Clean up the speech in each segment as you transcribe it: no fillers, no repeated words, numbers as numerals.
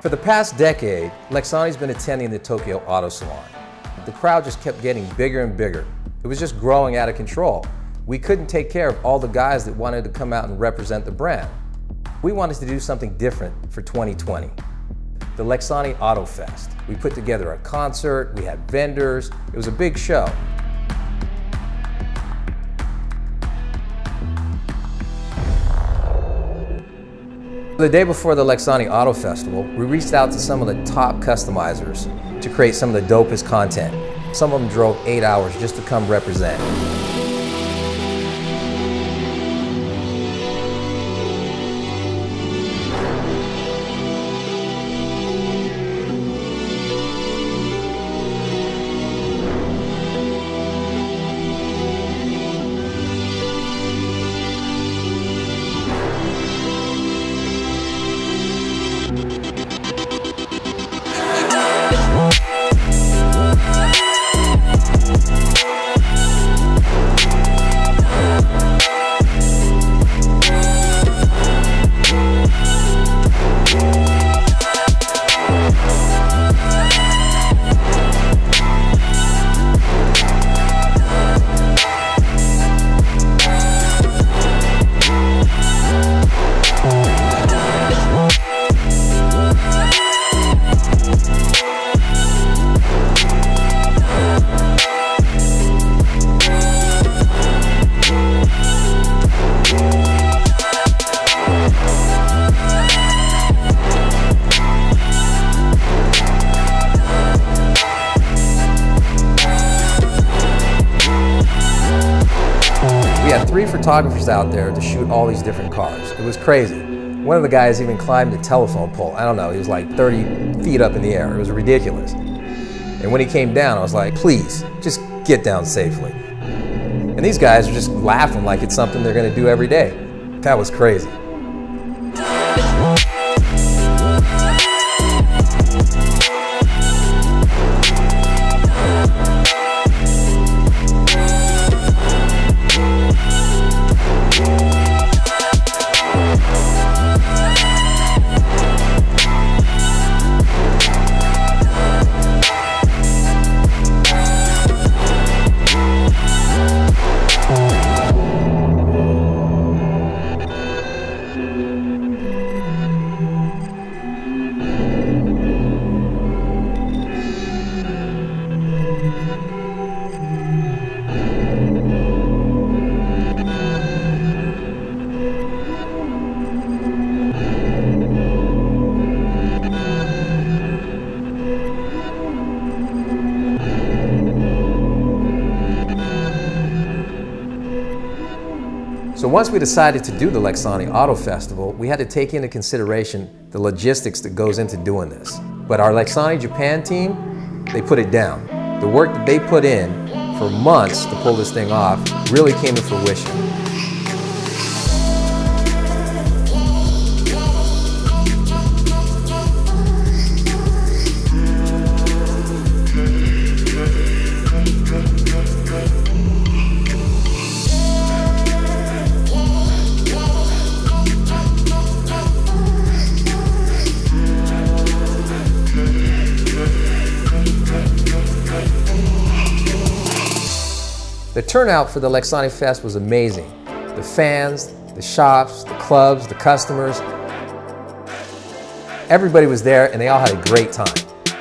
For the past decade, Lexani's been attending the Tokyo Auto Salon. The crowd just kept getting bigger and bigger. It was just growing out of control. We couldn't take care of all the guys that wanted to come out and represent the brand. We wanted to do something different for 2020. The Lexani Auto Fest. We put together a concert, we had vendors, it was a big show. The day before the Lexani Auto Festival, we reached out to some of the top customizers to create some of the dopest content. Some of them drove 8 hours just to come represent. We had 3 photographers out there to shoot all these different cars. It was crazy. One of the guys even climbed a telephone pole. I don't know, he was like 30 feet up in the air. It was ridiculous. And when he came down, I was like, please, just get down safely. And these guys are just laughing like it's something they're gonna do every day. That was crazy. So once we decided to do the Lexani Auto Festival, we had to take into consideration the logistics that goes into doing this. But our Lexani Japan team, they put it down. The work that they put in for months to pull this thing off really came to fruition. The turnout for the Lexani Fest was amazing. The fans, the shops, the clubs, the customers. Everybody was there and they all had a great time.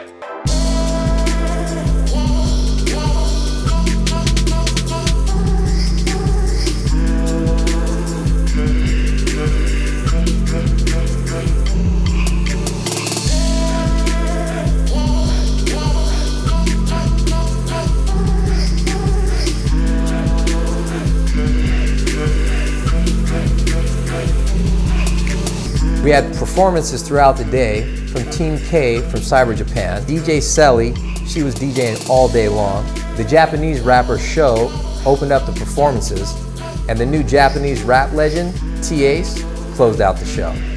We had performances throughout the day from Team K from Cyber Japan. DJ Selly, she was DJing all day long. The Japanese rapper Sho opened up the performances, and the new Japanese rap legend, T-Ace, closed out the show.